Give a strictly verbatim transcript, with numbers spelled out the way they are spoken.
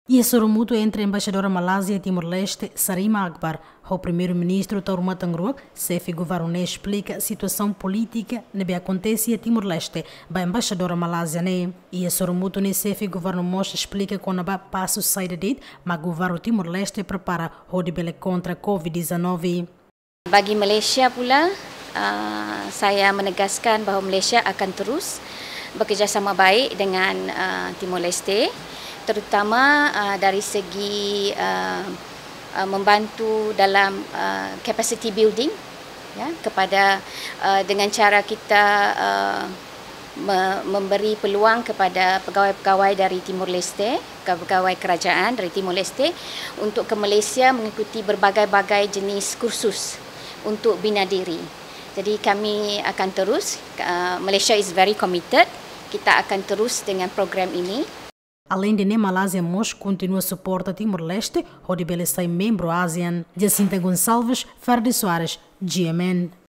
E a sormuto entre a embaixadora Malásia e Timor-Leste, Sarima Akbar, o primeiro-ministro Tauruma Tangroak, chefe governo explica a situação política que acontece em Timor-Leste, a embaixadora Malásia né. E a sormuto ne chefe governo Mosh explica quando a passo sai de dit, mas o governo Timor-Leste prepara o debate contra a covid dezenove. Bagi Malaysia pula, uh, saya menegaskan bahawa Malaysia akan terus bekerjasama baik dengan uh, Timor-Leste, terutama uh, dari segi uh, uh, membantu dalam uh, capacity building, ya, kepada uh, dengan cara kita uh, me memberi peluang kepada pegawai-pegawai dari Timor-Leste, pegawai kerajaan dari Timor-Leste untuk ke Malaysia mengikuti berbagai-bagai jenis kursus untuk bina diri. Jadi kami akan terus, uh, Malaysia is very committed, kita akan terus dengan program ini. Além de Malásia, Mosh continua a suportar Timor-Leste, onde ele sai membro ASEAN. Jacinta Gonçalves, Ferdi Soares, G M N.